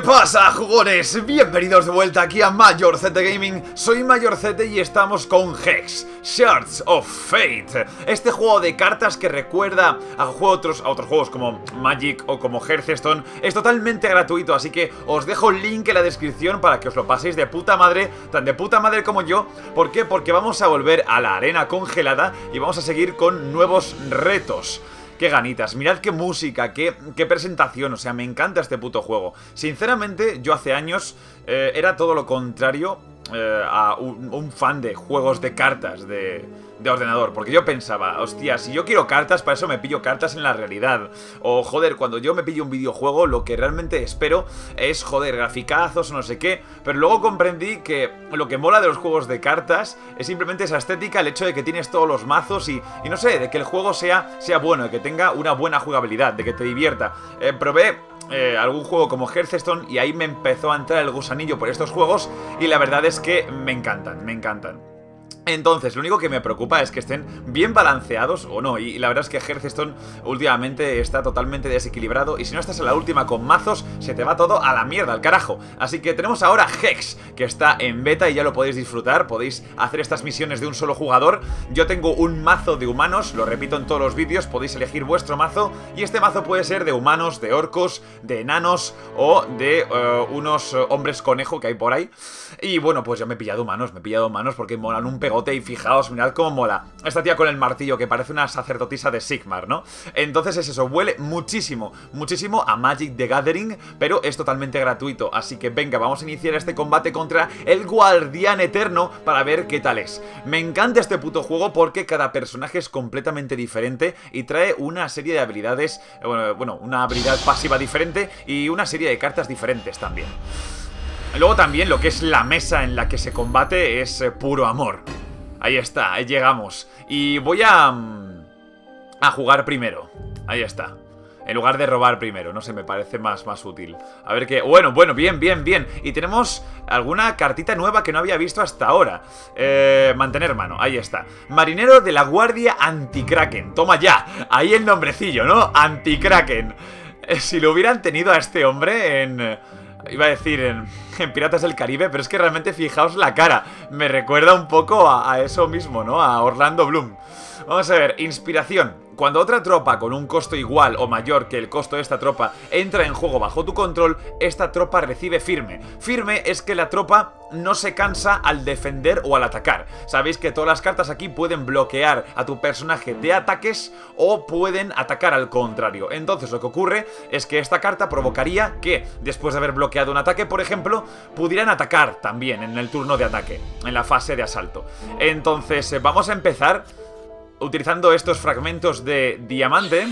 pasa, jugones? Bienvenidos de vuelta aquí a Major Z Gaming. Soy Major Z y estamos con Hex, Shards of Fate. Este juego de cartas que recuerda a otros juegos como Magic o como Hearthstone. Es totalmente gratuito, así que os dejo el link en la descripción para que os lo paséis de puta madre, tan de puta madre como yo. ¿Por qué? Porque vamos a volver a la arena congelada y vamos a seguir con nuevos retos. Qué ganitas, mirad qué música, qué presentación, o sea, me encanta este puto juego. Sinceramente, yo hace años era todo lo contrario a un fan de juegos de cartas de ordenador, porque yo pensaba, hostia, si yo quiero cartas, para eso me pillo cartas en la realidad. O joder, cuando yo me pillo un videojuego, lo que realmente espero es, joder, graficazos o no sé qué. Pero luego comprendí que lo que mola de los juegos de cartas es simplemente esa estética, el hecho de que tienes todos los mazos y no sé, de que el juego sea bueno, de que tenga una buena jugabilidad, de que te divierta. Probé algún juego como Hearthstone y ahí me empezó a entrar el gusanillo por estos juegos y la verdad es que me encantan, me encantan. Entonces, lo único que me preocupa es que estén bien balanceados o no. Y la verdad es que Hearthstone últimamente está totalmente desequilibrado. Y si no estás en la última con mazos, se te va todo a la mierda, al carajo. Así que tenemos ahora Hex, que está en beta y ya lo podéis disfrutar. Podéis hacer estas misiones de un solo jugador. Yo tengo un mazo de humanos, lo repito en todos los vídeos. Podéis elegir vuestro mazo. Y este mazo puede ser de humanos, de orcos, de enanos o de unos hombres conejo que hay por ahí. Y bueno, pues yo me he pillado humanos porque molan un pegote. Y fijaos, mirad cómo mola esta tía con el martillo, que parece una sacerdotisa de Sigmar, ¿no? Entonces es eso, huele muchísimo, muchísimo a Magic the Gathering, pero es totalmente gratuito. Así que venga, vamos a iniciar este combate contra el Guardián Eterno para ver qué tal es. Me encanta este puto juego porque cada personaje es completamente diferente y trae una serie de habilidades, bueno, una habilidad pasiva diferente y una serie de cartas diferentes también. Luego también lo que es la mesa en la que se combate es puro amor. Ahí está, ahí llegamos. Y voy a jugar primero. Ahí está. En lugar de robar primero, no sé, me parece más útil. A ver qué... Bueno, bien. Y tenemos alguna cartita nueva que no había visto hasta ahora. Mantener mano, ahí está. Marinero de la Guardia Anti-Kraken. Toma ya, ahí el nombrecillo, ¿no? Anti-Kraken. Si lo hubieran tenido a este hombre en... Iba a decir en Piratas del Caribe, pero es que realmente fijaos la cara. Me recuerda un poco a eso mismo, ¿no? A Orlando Bloom. Vamos a ver, inspiración. Cuando otra tropa con un costo igual o mayor que el costo de esta tropa entra en juego bajo tu control, esta tropa recibe firme. Firme es que la tropa no se cansa al defender o al atacar. Sabéis que todas las cartas aquí pueden bloquear a tu personaje de ataques o pueden atacar al contrario. Entonces lo que ocurre es que esta carta provocaría que, después de haber bloqueado un ataque, por ejemplo, pudieran atacar también en el turno de ataque, en la fase de asalto. Entonces vamos a empezar utilizando estos fragmentos de diamante.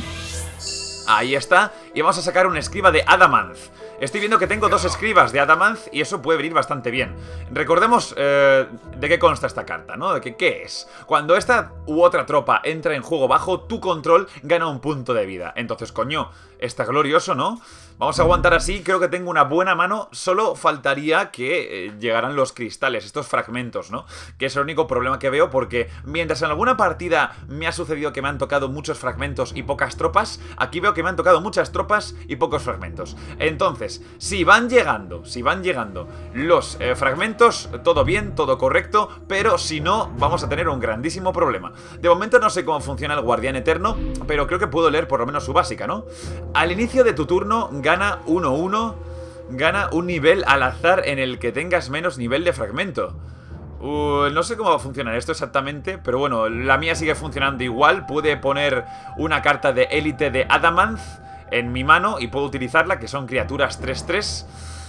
Ahí está. Y vamos a sacar un escriba de Adamanth. Estoy viendo que tengo dos escribas de Adamanth y eso puede venir bastante bien. Recordemos de qué consta esta carta, ¿no? De qué es. Cuando esta u otra tropa entra en juego bajo tu control, gana un punto de vida. Entonces, coño, está glorioso, ¿no? Vamos a aguantar así, creo que tengo una buena mano. Solo faltaría que llegaran los cristales, estos fragmentos, ¿no? Que es el único problema que veo porque mientras en alguna partida me ha sucedido que me han tocado muchos fragmentos y pocas tropas, aquí veo que me han tocado muchas tropas y pocos fragmentos. Entonces, si van llegando los fragmentos, todo bien, todo correcto, pero si no, vamos a tener un grandísimo problema. De momento no sé cómo funciona el Guardián Eterno, pero creo que puedo leer por lo menos su básica, ¿no? Al inicio de tu turno, gana 1-1, gana un nivel al azar en el que tengas menos nivel de fragmento. No sé cómo va a funcionar esto exactamente, pero bueno, la mía sigue funcionando igual. Pude poner una carta de élite de Adamanth en mi mano y puedo utilizarla, que son criaturas 3-3.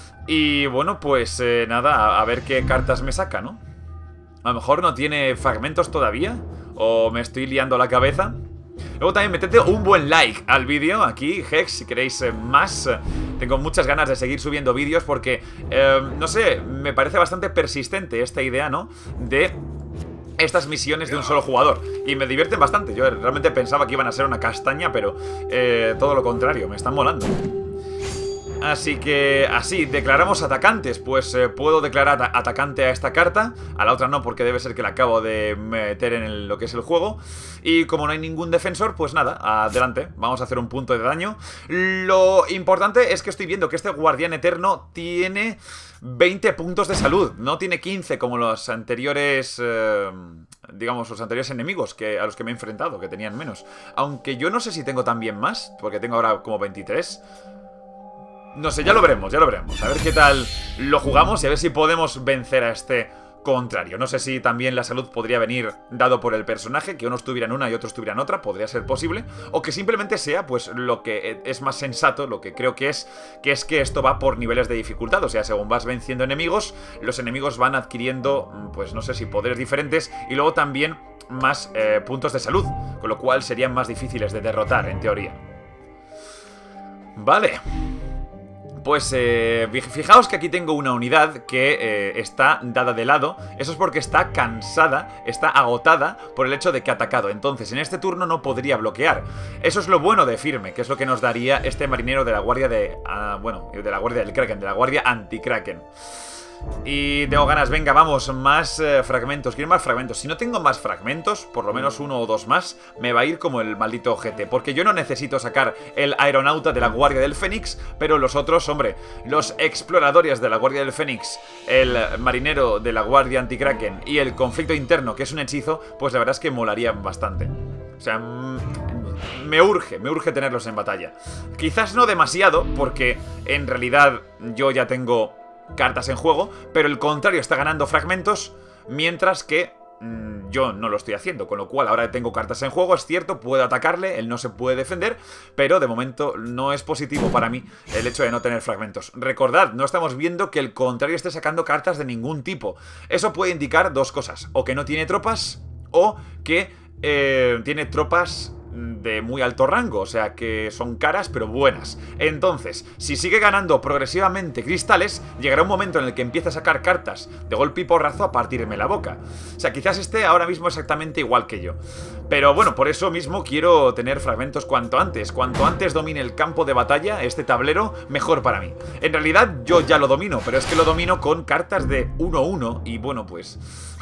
Y bueno, pues nada, a ver qué cartas me saca, ¿no? A lo mejor no tiene fragmentos todavía, o me estoy liando la cabeza. Luego también metedle un buen like al vídeo aquí, Hex, si queréis más. Tengo muchas ganas de seguir subiendo vídeos porque, no sé, me parece bastante persistente esta idea, ¿no? De estas misiones de un solo jugador. Y me divierten bastante. Yo realmente pensaba que iban a ser una castaña, pero todo lo contrario, me están molando. Así que así, declaramos atacantes. Pues puedo declarar atacante a esta carta. A la otra no, porque debe ser que la acabo de meter en lo que es el juego. Y como no hay ningún defensor, pues nada, adelante. Vamos a hacer un punto de daño. Lo importante es que estoy viendo que este guardián eterno tiene 20 puntos de salud. No tiene 15 como los anteriores... digamos, los anteriores enemigos a los que me he enfrentado, que tenían menos. Aunque yo no sé si tengo también más, porque tengo ahora como 23. No sé, ya lo veremos, ya lo veremos. A ver qué tal lo jugamos y a ver si podemos vencer a este contrario. No sé si también la salud podría venir dado por el personaje, que unos tuvieran una y otros tuvieran otra, podría ser posible. O que simplemente sea, pues, lo que es más sensato, lo que creo que es que esto va por niveles de dificultad. O sea, según vas venciendo enemigos, los enemigos van adquiriendo, pues, no sé si poderes diferentes y luego también más puntos de salud, con lo cual serían más difíciles de derrotar, en teoría. Vale. Pues fijaos que aquí tengo una unidad que está dada de lado. Eso es porque está cansada, está agotada por el hecho de que ha atacado. Entonces en este turno no podría bloquear. Eso es lo bueno de firme, que es lo que nos daría este marinero de la guardia de... bueno, de la guardia del Kraken, de la guardia anti-Kraken. Y tengo ganas, venga, vamos, más fragmentos. Quiero más fragmentos. Si no tengo más fragmentos, por lo menos uno o dos más, me va a ir como el maldito ojete. Porque yo no necesito sacar el aeronauta de la Guardia del Fénix, pero los otros, hombre, los exploradores de la Guardia del Fénix, el marinero de la Guardia Anti-Kraken y el conflicto interno, que es un hechizo, pues la verdad es que molarían bastante. O sea... me urge tenerlos en batalla. Quizás no demasiado, porque en realidad yo ya tengo cartas en juego, pero el contrario está ganando fragmentos, mientras que yo no lo estoy haciendo, con lo cual ahora tengo cartas en juego, es cierto, puedo atacarle, él no se puede defender, pero de momento no es positivo para mí el hecho de no tener fragmentos. Recordad, no estamos viendo que el contrario esté sacando cartas de ningún tipo. Eso puede indicar dos cosas, o que no tiene tropas, o que tiene tropas de muy alto rango, o sea que son caras pero buenas. Entonces, si sigue ganando progresivamente cristales, llegará un momento en el que empiece a sacar cartas de golpe y porrazo a partirme la boca. O sea, quizás esté ahora mismo exactamente igual que yo. Pero bueno, por eso mismo quiero tener fragmentos cuanto antes. Cuanto antes domine el campo de batalla, este tablero, mejor para mí. En realidad yo ya lo domino, pero es que lo domino con cartas de 1-1 y bueno, pues...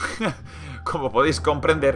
como podéis comprender,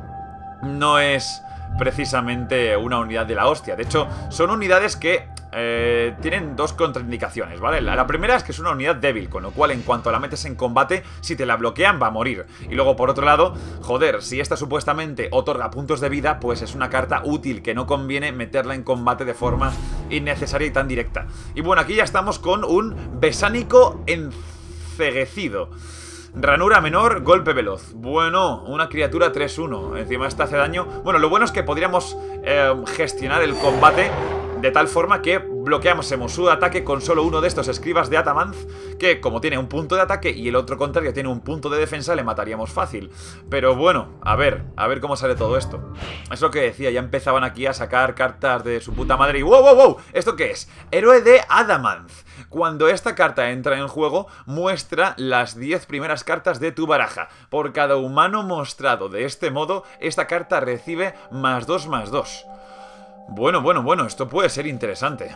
no es precisamente una unidad de la hostia. De hecho, son unidades que tienen dos contraindicaciones, ¿vale? La primera es que es una unidad débil, con lo cual en cuanto la metes en combate, si te la bloquean va a morir. Y luego por otro lado, joder, si esta supuestamente otorga puntos de vida, pues es una carta útil que no conviene meterla en combate de forma innecesaria y tan directa. Y bueno, aquí ya estamos con un besánico enceguecido. Ranura menor, golpe veloz. Bueno, una criatura 3-1. Encima esta hace daño. Bueno, lo bueno es que podríamos gestionar el combate de tal forma que bloqueamos su ataque con solo uno de estos escribas de Atamanth, que como tiene un punto de ataque y el otro contrario tiene un punto de defensa, le mataríamos fácil. Pero bueno, a ver cómo sale todo esto. Es lo que decía, ya empezaban aquí a sacar cartas de su puta madre y ¡wow, wow, wow! ¿Esto qué es? Héroe de Adamanth. Cuando esta carta entra en juego, muestra las 10 primeras cartas de tu baraja. Por cada humano mostrado de este modo, esta carta recibe +2/+2. Bueno, esto puede ser interesante.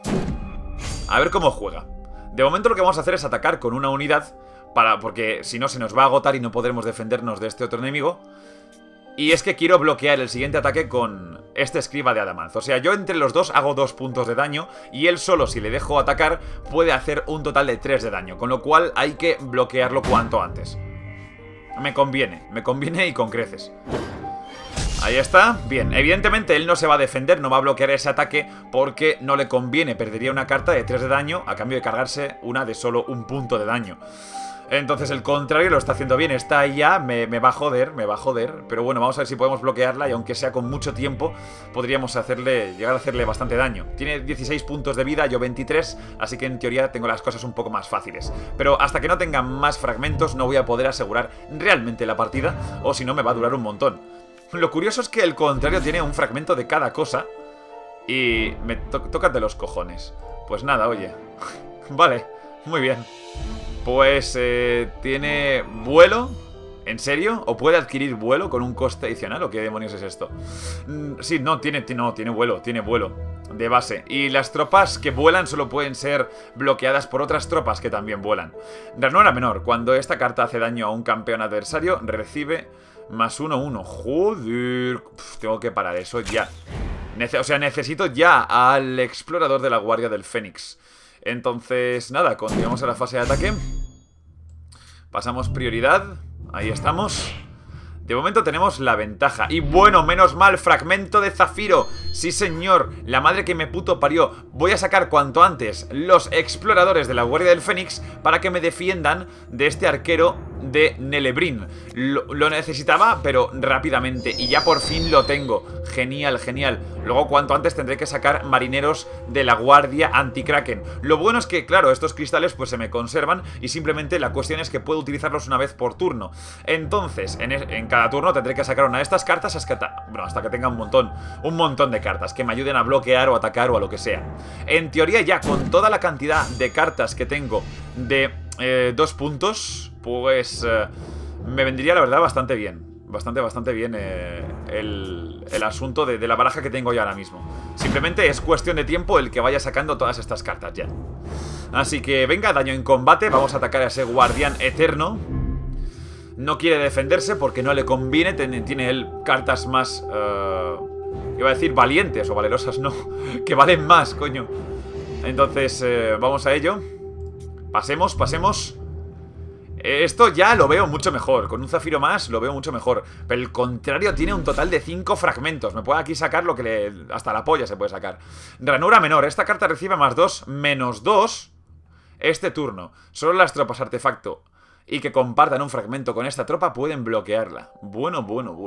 A ver cómo juega. De momento lo que vamos a hacer es atacar con una unidad, porque si no se nos va a agotar y no podremos defendernos de este otro enemigo. Y es que quiero bloquear el siguiente ataque con este escriba de Adamanth. O sea, yo entre los dos hago 2 puntos de daño y él solo, si le dejo atacar, puede hacer un total de 3 de daño. Con lo cual hay que bloquearlo cuanto antes. Me conviene y con creces. Ahí está, bien, evidentemente él no se va a defender, no va a bloquear ese ataque porque no le conviene, perdería una carta de 3 de daño a cambio de cargarse una de solo un punto de daño. Entonces el contrario lo está haciendo bien, está ahí ya, me va a joder, pero bueno, vamos a ver si podemos bloquearla y aunque sea con mucho tiempo, podríamos llegar a hacerle bastante daño. Tiene 16 puntos de vida, yo 23, así que en teoría tengo las cosas un poco más fáciles. Pero hasta que no tenga más fragmentos no voy a poder asegurar realmente la partida, o si no me va a durar un montón. Lo curioso es que el contrario tiene un fragmento de cada cosa y me toca de los cojones. Pues nada, oye. Vale, muy bien. Pues tiene vuelo, ¿En serio? ¿O puede adquirir vuelo con un coste adicional? ¿O qué demonios es esto? Sí, no, tiene vuelo, de base. Y las tropas que vuelan solo pueden ser bloqueadas por otras tropas que también vuelan. Ranura menor. Cuando esta carta hace daño a un campeón adversario, recibe más 1/1. Joder, tengo que parar eso ya. O sea, necesito ya al explorador de la Guardia del Fénix. Entonces, nada, continuamos a la fase de ataque. Pasamos prioridad. Ahí estamos. De momento tenemos la ventaja. Y bueno, menos mal, fragmento de zafiro. Sí señor, la madre que me puto parió. Voy a sacar cuanto antes los exploradores de la Guardia del Fénix para que me defiendan de este arquero de Nelebrin. Lo necesitaba, pero rápidamente. Y ya por fin lo tengo. Genial, genial. Luego cuanto antes tendré que sacar marineros de la Guardia Anti-Kraken. Lo bueno es que, claro, estos cristales pues se me conservan. Y simplemente la cuestión es que puedo utilizarlos una vez por turno. Entonces, en cada turno tendré que sacar una de estas cartas hasta que tenga un montón de cartas que me ayuden a bloquear o atacar o a lo que sea. En teoría ya con toda la cantidad de cartas que tengo de 2 puntos, pues me vendría la verdad bastante bien. Bastante bien el asunto de la baraja que tengo ya ahora mismo. Simplemente es cuestión de tiempo el que vaya sacando todas estas cartas ya. Así que venga, daño en combate. Vamos a atacar a ese guardián eterno. No quiere defenderse porque no le conviene. Tiene él cartas más... iba a decir valientes o valerosas, no. Que valen más, coño. Entonces, vamos a ello. Pasemos. Esto ya lo veo mucho mejor. Con un zafiro más lo veo mucho mejor. Pero el contrario tiene un total de 5 fragmentos. Me puede aquí sacar lo que le... Hasta la polla se puede sacar. Ranura menor. Esta carta recibe más 2, menos 2 este turno. Solo las tropas artefacto y que compartan un fragmento con esta tropa pueden bloquearla. Bueno.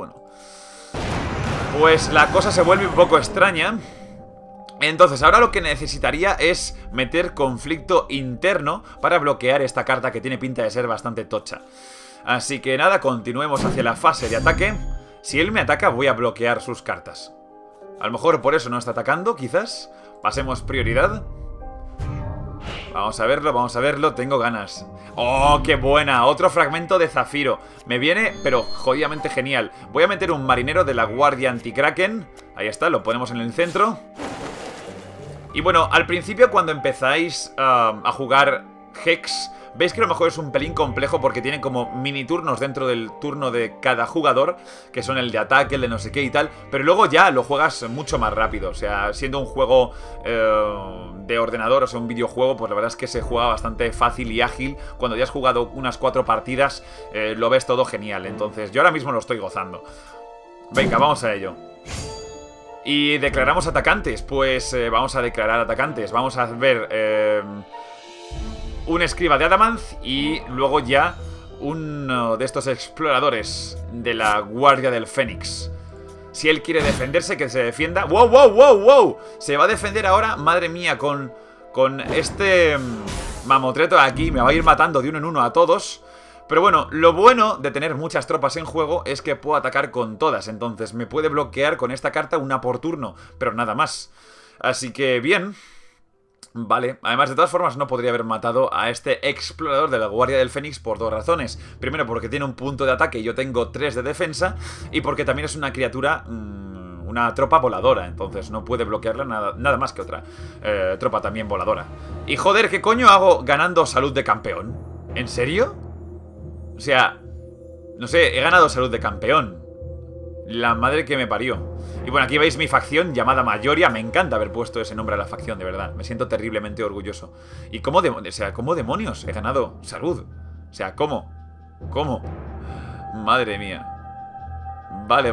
Pues la cosa se vuelve un poco extraña. Entonces ahora lo que necesitaría es meter conflicto interno para bloquear esta carta que tiene pinta de ser bastante tocha. Así que nada, continuemos hacia la fase de ataque. Si él me ataca voy a bloquear sus cartas. A lo mejor por eso no está atacando, quizás. Pasemos prioridad. Vamos a verlo, tengo ganas. ¡Oh, qué buena! Otro fragmento de zafiro. Me viene, pero jodidamente genial. Voy a meter un marinero de la Guardia Anti-Kraken. Ahí está, lo ponemos en el centro. Y bueno, al principio cuando empezáis a jugar Hex, veis que a lo mejor es un pelín complejo porque tiene como mini turnos dentro del turno de cada jugador, que son el de ataque, el de no sé qué y tal, pero luego ya lo juegas mucho más rápido. O sea, siendo un juego de ordenador, o sea, un videojuego, pues la verdad es que se juega bastante fácil y ágil. Cuando ya has jugado unas 4 partidas, lo ves todo genial. Entonces yo ahora mismo lo estoy gozando. Venga, vamos a ello. Y declaramos atacantes. Pues vamos a declarar atacantes. Vamos a ver un escriba de Adamath y luego ya uno de estos exploradores de la Guardia del Fénix. Si él quiere defenderse, que se defienda. ¡Wow! Se va a defender ahora, madre mía, con este mamotreto de aquí. Me va a ir matando de uno en uno a todos. Pero bueno, lo bueno de tener muchas tropas en juego es que puedo atacar con todas. Entonces me puede bloquear con esta carta una por turno, pero nada más. Así que bien. Vale, además de todas formas no podría haber matado a este explorador de la Guardia del Fénix por 2 razones. Primero porque tiene un punto de ataque y yo tengo 3 de defensa. Y porque también es una criatura... una tropa voladora, entonces no puede bloquearla nada más que otra tropa también voladora. Y joder, ¿qué coño hago ganando salud de campeón? ¿En serio? O sea, no sé, he ganado salud de campeón. La madre que me parió. Y bueno, aquí veis mi facción llamada Mayoria. Me encanta haber puesto ese nombre a la facción, de verdad. Me siento terriblemente orgulloso. ¿Y cómo demonios he ganado salud? O sea, ¿cómo? Madre mía. Vale.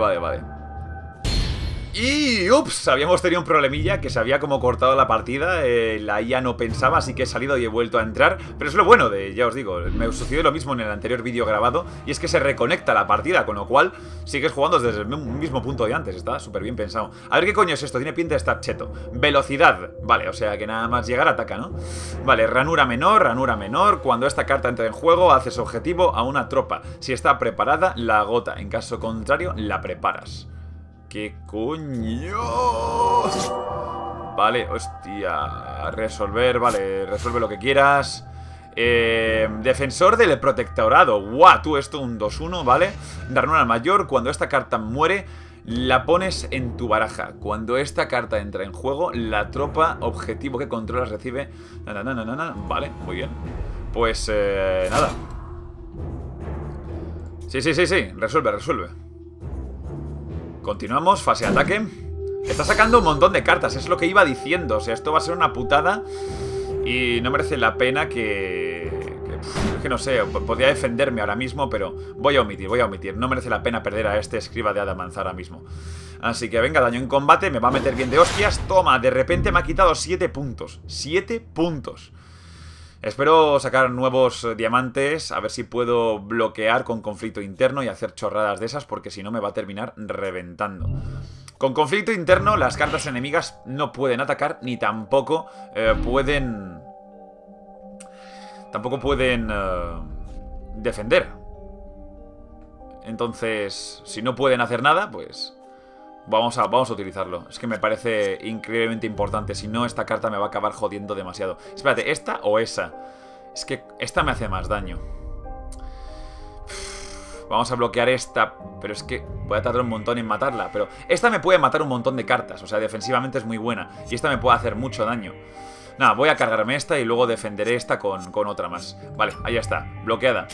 Y ups, habíamos tenido un problemilla que se había como cortado la partida, la IA no pensaba, así que he salido y he vuelto a entrar. Pero es lo bueno ya os digo, me sucedió lo mismo en el anterior vídeo grabado, y es que se reconecta la partida, con lo cual sigues jugando desde el mismo punto de antes. Está súper bien pensado. A ver qué coño es esto, tiene pinta de estar cheto. Velocidad, vale, o sea que nada más llegar ataca, ¿no? Vale, ranura menor, cuando esta carta entra en juego haces objetivo a una tropa. Si está preparada, la agota, en caso contrario, la preparas. ¿Qué coño? Vale, hostia. Resolver, vale, resuelve lo que quieras. Defensor del protectorado. Guau, tú esto un 2-1, ¿vale? Dar una al mayor. Cuando esta carta muere, la pones en tu baraja. Cuando esta carta entra en juego, la tropa objetivo que controlas recibe... Vale, muy bien. Pues nada. Sí, resuelve. Continuamos, fase de ataque. Está sacando un montón de cartas, es lo que iba diciendo. O sea, esto va a ser una putada. Y no merece la pena es que no sé, podría defenderme ahora mismo, pero voy a omitir. No merece la pena perder a este escriba de Adamance ahora mismo. Así que venga, daño en combate, me va a meter bien de hostias. Toma, de repente me ha quitado 7 puntos. 7 puntos. Espero sacar nuevos diamantes, a ver si puedo bloquear con conflicto interno y hacer chorradas de esas, porque si no me va a terminar reventando. Con conflicto interno, las cartas enemigas no pueden atacar, ni tampoco pueden... defender. Entonces, si no pueden hacer nada, pues... Vamos a utilizarlo. Es que me parece increíblemente importante. Si no, esta carta me va a acabar jodiendo demasiado. Espérate, ¿esta o esa? Es que esta me hace más daño. Vamos a bloquear esta, pero es que voy a tardar un montón en matarla. Pero esta me puede matar un montón de cartas, o sea, defensivamente es muy buena. Y esta me puede hacer mucho daño. Nada, voy a cargarme esta y luego defenderé esta con otra más. Vale, ahí está, bloqueada.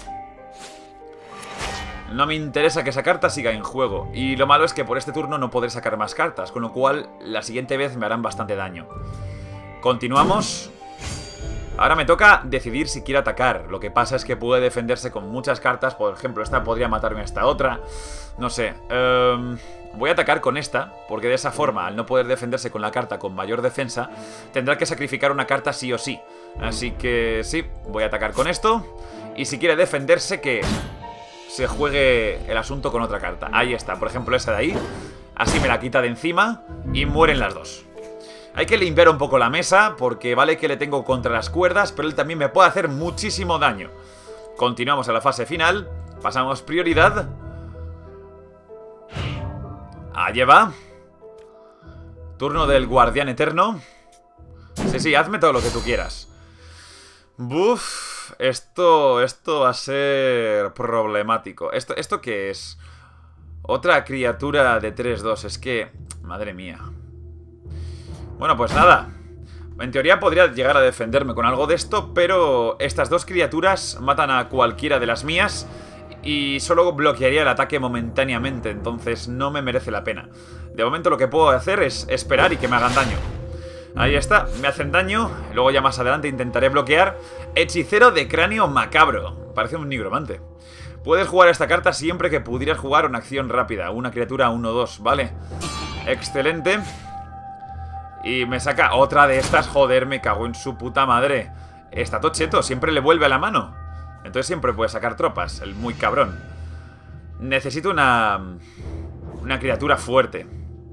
No me interesa que esa carta siga en juego. Y lo malo es que por este turno no podré sacar más cartas, con lo cual la siguiente vez me harán bastante daño. Continuamos. Ahora me toca decidir si quiero atacar. Lo que pasa es que puede defenderse con muchas cartas. Por ejemplo, esta podría matarme a esta otra. No sé. Voy a atacar con esta, porque de esa forma, al no poder defenderse con la carta con mayor defensa, tendrá que sacrificar una carta sí o sí. Así que sí, voy a atacar con esto. Y si quiere defenderse, que se juegue el asunto con otra carta. Ahí está, por ejemplo esa de ahí. Así me la quita de encima y mueren las dos. Hay que limpiar un poco la mesa, porque vale que le tengo contra las cuerdas, pero él también me puede hacer muchísimo daño. Continuamos a la fase final. Pasamos prioridad. Allí va. Turno del guardián eterno. Sí, hazme todo lo que tú quieras. Buf, esto va a ser problemático. ¿Esto qué es? Otra criatura de 3-2, es que... Madre mía. Bueno, pues nada. En teoría podría llegar a defenderme con algo de esto, pero estas dos criaturas matan a cualquiera de las mías y solo bloquearía el ataque momentáneamente, entonces no me merece la pena. De momento lo que puedo hacer es esperar y que me hagan daño. Ahí está, me hacen daño. Luego ya más adelante intentaré bloquear. Hechicero de cráneo macabro. Parece un nigromante. Puedes jugar esta carta siempre que pudieras jugar una acción rápida. Una criatura 1-2, ¿vale? Excelente. Y me saca otra de estas. Joder, me cago en su puta madre. Está tocheto, siempre le vuelve a la mano. Entonces siempre puede sacar tropas, el muy cabrón. Necesito una criatura fuerte.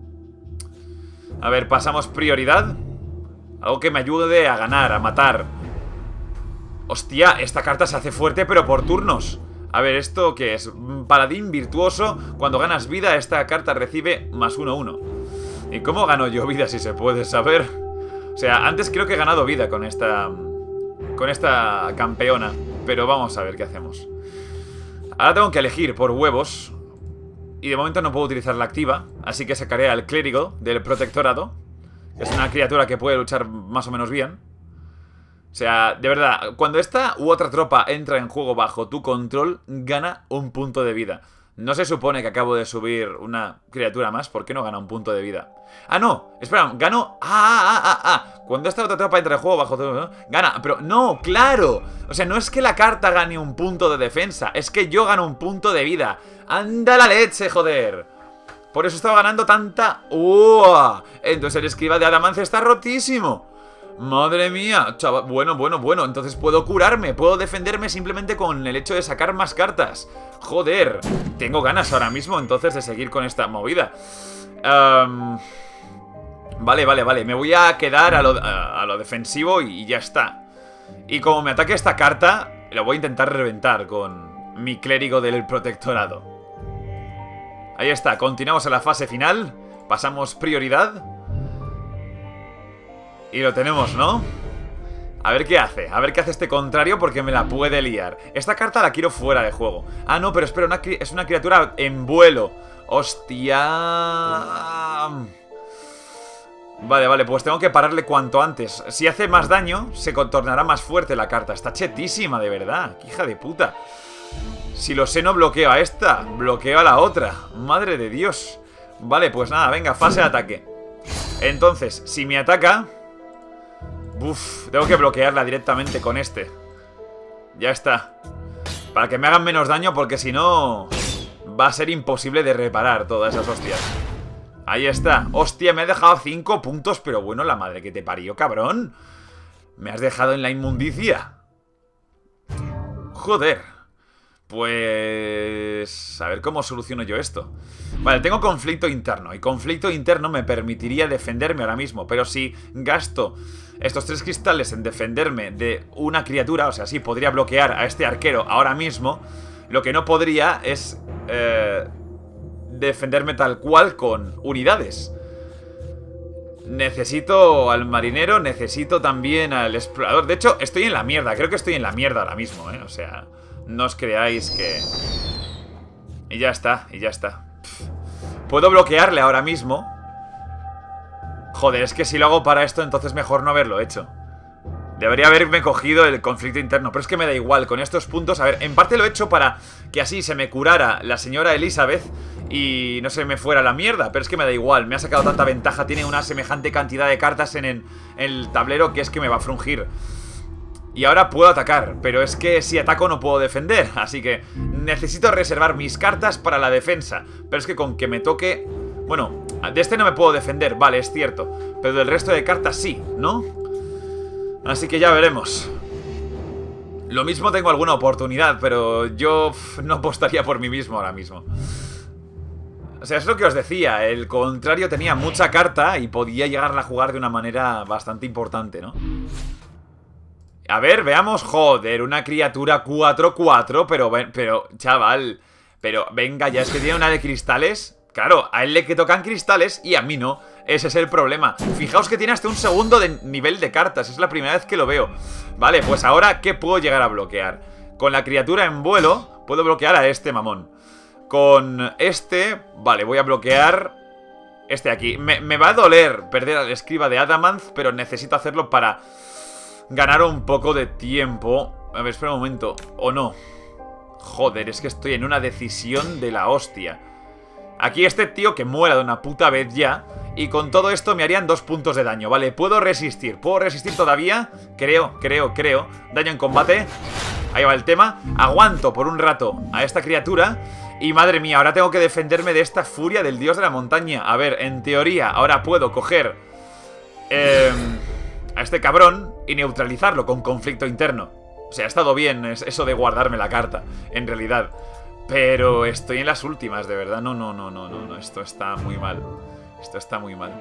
A ver, pasamos prioridad. Algo que me ayude a ganar, a matar. Hostia, esta carta se hace fuerte pero por turnos. A ver, ¿esto qué es? Paladín virtuoso. Cuando ganas vida, esta carta recibe más 1-1. ¿Y cómo gano yo vida, si se puede saber? O sea, antes creo que he ganado vida con esta campeona. Pero vamos a ver qué hacemos. Ahora tengo que elegir por huevos. Y de momento no puedo utilizar la activa. Así que sacaré al clérigo del protectorado. Que es una criatura que puede luchar más o menos bien. O sea, de verdad, cuando esta u otra tropa entra en juego bajo tu control, gana un punto de vida. No se supone que acabo de subir una criatura más. ¿Por qué no gana un punto de vida? Ah, no, espera, gano... Cuando esta otra tropa entra en juego bajo tu... Gana, pero no, claro. O sea, no es que la carta gane un punto de defensa, es que yo gano un punto de vida. ¡Anda la leche, joder! Por eso estaba ganando tanta... Entonces el escriba de Adamance está rotísimo. Madre mía, chaval. Bueno. Entonces puedo curarme, puedo defenderme simplemente con el hecho de sacar más cartas. Joder, tengo ganas ahora mismo entonces de seguir con esta movida. Vale. Me voy a quedar a lo defensivo y ya está. Y como me ataque esta carta, lo voy a intentar reventar con mi clérigo del protectorado. Ahí está, continuamos a la fase final. Pasamos prioridad. Y lo tenemos, ¿no? A ver qué hace. A ver qué hace este contrario porque me la puede liar. Esta carta la quiero fuera de juego. Ah, no, pero espera, es una criatura en vuelo. Hostia. Vale, pues tengo que pararle cuanto antes. Si hace más daño, se tornará más fuerte la carta. Está chetísima, de verdad. ¡Qué hija de puta! Si lo sé, no bloqueo a esta, bloqueo a la otra. Madre de Dios. Vale, pues nada, venga, fase de ataque. Entonces, si me ataca... tengo que bloquearla directamente con este. Ya está. Para que me hagan menos daño, porque si no... va a ser imposible de reparar todas esas hostias. Ahí está. Hostia, me he dejado 5 puntos, pero bueno, la madre que te parió, cabrón. Me has dejado en la inmundicia. Joder. Pues... a ver cómo soluciono yo esto. Vale, tengo conflicto interno. Y conflicto interno me permitiría defenderme ahora mismo. Pero si gasto estos 3 cristales en defenderme de una criatura, o sea, sí, podría bloquear a este arquero ahora mismo. Lo que no podría es... defenderme tal cual con unidades. Necesito al marinero, necesito también al explorador. De hecho, estoy en la mierda, creo que estoy en la mierda ahora mismo, o sea, no os creáis que... Y ya está, y ya está. Puedo bloquearle ahora mismo. Joder, es que si lo hago para esto, entonces mejor no haberlo hecho. Debería haberme cogido el conflicto interno, pero es que me da igual con estos puntos. A ver, en parte lo he hecho para que así se me curara la señora Elizabeth y no se me fuera la mierda, pero es que me da igual. Me ha sacado tanta ventaja, tiene una semejante cantidad de cartas en el tablero que es que me va a frungir. Y ahora puedo atacar, pero es que si ataco no puedo defender, así que necesito reservar mis cartas para la defensa. Pero es que con que me toque... Bueno, de este no me puedo defender, vale, es cierto, pero del resto de cartas sí, ¿no? Así que ya veremos. Lo mismo tengo alguna oportunidad, pero yo no apostaría por mí mismo ahora mismo. O sea, es lo que os decía. El contrario tenía mucha carta y podía llegarla a jugar de una manera bastante importante, ¿no? A ver, veamos. Joder, una criatura 4-4, pero, chaval. Pero, venga, ya es que tiene una de cristales. Claro, a él le que tocan cristales y a mí no. Ese es el problema. Fijaos que tiene hasta un segundo de nivel de cartas. Es la primera vez que lo veo. Vale, pues ahora, ¿qué puedo llegar a bloquear? Con la criatura en vuelo, puedo bloquear a este mamón. Con este, vale, voy a bloquear este aquí. Me va a doler perder al escriba de Adamanth, pero necesito hacerlo para ganar un poco de tiempo. A ver, espera un momento. ¿O no? Joder, es que estoy en una decisión de la hostia. Aquí este tío que muera de una puta vez ya. Y con todo esto me harían 2 puntos de daño. Vale, puedo resistir todavía. Creo. Daño en combate. Ahí va el tema. Aguanto por un rato a esta criatura. Y madre mía, ahora tengo que defenderme de esta furia del dios de la montaña. A ver, en teoría, ahora puedo coger a este cabrón y neutralizarlo con conflicto interno. O sea, ha estado bien eso de guardarme la carta, en realidad. Pero estoy en las últimas, de verdad. No. Esto está muy mal. Esto está muy mal.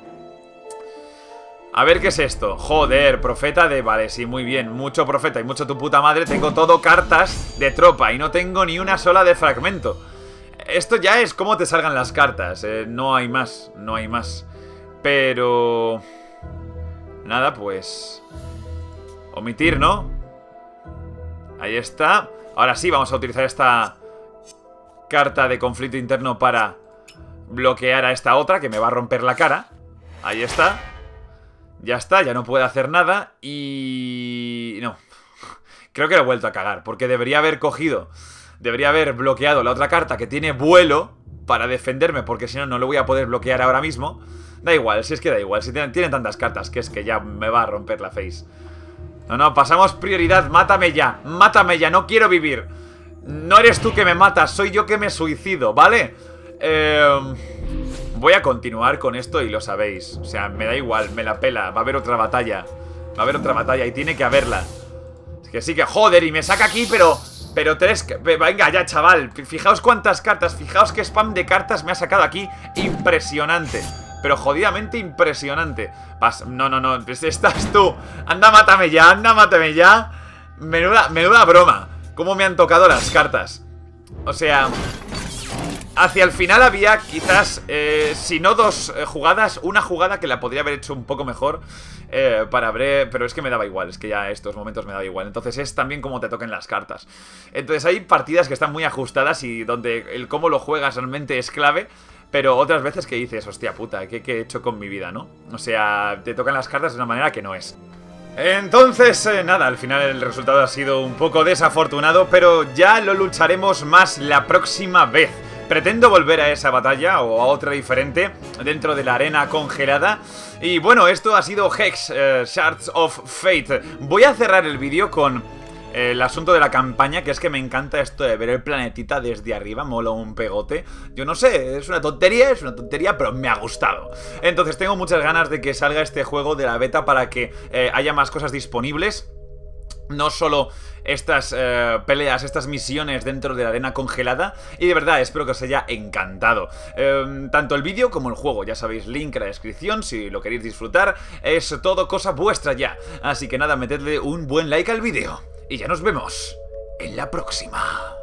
A ver, ¿qué es esto? Joder, profeta de... Vale, sí, muy bien. Mucho profeta y mucho tu puta madre. Tengo todo cartas de tropa y no tengo ni una sola de fragmento. Esto ya es cómo te salgan las cartas. No hay más, no hay más. Pero... nada, pues... omitir, ¿no? Ahí está. Ahora sí, vamos a utilizar esta carta de conflicto interno para bloquear a esta otra que me va a romper la cara. Ahí está. Ya está, ya no puede hacer nada. Y... no. Creo que lo he vuelto a cagar, porque debería haber cogido... debería haber bloqueado la otra carta que tiene vuelo para defenderme, porque si no, no lo voy a poder bloquear ahora mismo. Da igual, si es que da igual. Si tienen tantas cartas que es que ya me va a romper la face. No, pasamos prioridad. Mátame ya, no quiero vivir. No eres tú que me matas, soy yo que me suicido, ¿vale? Voy a continuar con esto y lo sabéis. O sea, me da igual, me la pela. Va a haber otra batalla. Va a haber otra batalla y tiene que haberla. Es que sí que, joder, y me saca aquí, pero 3... venga ya, chaval. Fijaos cuántas cartas, fijaos qué spam de cartas me ha sacado aquí. Impresionante. Pero jodidamente impresionante. No, estás tú. Anda, mátame ya, Menuda broma. Cómo me han tocado las cartas. O sea... hacia el final había quizás, si no dos jugadas, una jugada que la podría haber hecho un poco mejor pero es que me daba igual, es que ya estos momentos me daba igual. Entonces es también como te toquen las cartas. Entonces hay partidas que están muy ajustadas y donde el cómo lo juegas realmente es clave. Pero otras veces que dices, hostia puta, ¿qué he hecho con mi vida, no? O sea, te tocan las cartas de una manera que no es. Entonces, nada, al final el resultado ha sido un poco desafortunado, pero ya lo lucharemos más la próxima vez. Pretendo volver a esa batalla o a otra diferente dentro de la arena congelada. Y bueno, esto ha sido Hex, Shards of Fate. Voy a cerrar el vídeo con el asunto de la campaña, que es que me encanta esto de ver el planetita desde arriba, mola un pegote. Yo no sé, es una tontería, pero me ha gustado. Entonces tengo muchas ganas de que salga este juego de la beta para que haya más cosas disponibles. No solo estas peleas, estas misiones dentro de la arena congelada. Y de verdad, espero que os haya encantado. Tanto el vídeo como el juego, ya sabéis, link en la descripción si lo queréis disfrutar. Es todo cosa vuestra ya. Así que nada, metedle un buen like al vídeo. Y ya nos vemos en la próxima.